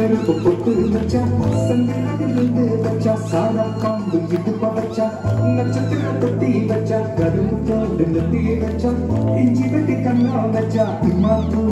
நெருப்பு பொட்டு வச்சா சந்திலிருந்து வச்சா சாரா பாம்பு இடுப்ப வச்சா நட்சத்திர தொட்டி வச்சா கரும்பு தோண்டு நெத்தி வச்சா இஞ்சி வெட்டி கண்ணா வச்சா இம்மா